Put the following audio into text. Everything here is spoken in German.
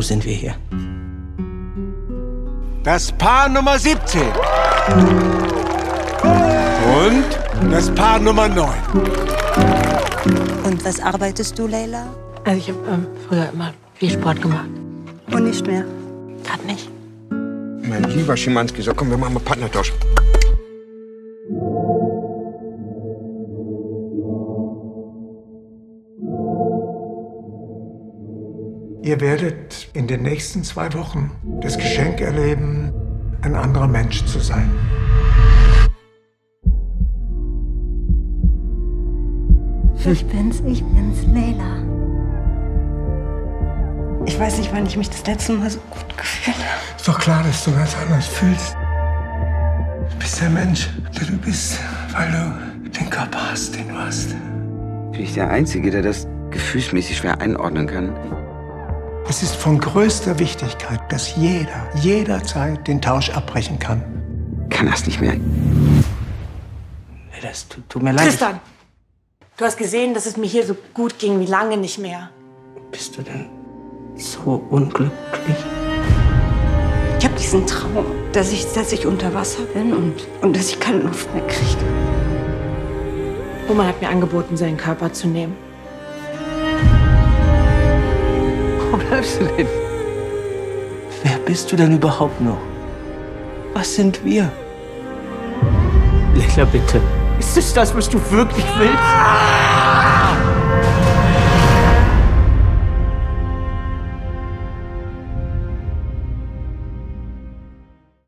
sind wir hier? Das Paar Nummer 17. Und das Paar Nummer 9. Und was arbeitest du, Leila? Also ich habe früher immer viel Sport gemacht. Und nicht mehr? Gerade nicht. Mein lieber Schimanski, so komm, wir machen mal Partnertausch. Ihr werdet in den nächsten 2 Wochen das Geschenk erleben, ein anderer Mensch zu sein. Ich bin's, Leila. Ich weiß nicht, wann ich mich das letzte Mal so gut gefühlt habe. Ist doch klar, dass du ganz anders fühlst. Du bist der Mensch, der du bist, weil du den Körper hast, den du hast. Bin ich der Einzige, der das gefühlsmäßig schwer einordnen kann? Es ist von größter Wichtigkeit, dass jeder jederzeit den Tausch abbrechen kann. Kann das nicht mehr. Das tut mir leid. Tristan, du hast gesehen, dass es mir hier so gut ging wie lange nicht mehr. Bist du denn so unglücklich? Ich habe diesen Traum, dass ich unter Wasser bin und dass ich keine Luft mehr kriege. Roman hat mir angeboten, seinen Körper zu nehmen. Wo bleibst du denn? Wer bist du denn überhaupt noch? Was sind wir? Leila, bitte. Ist es das, was du wirklich willst?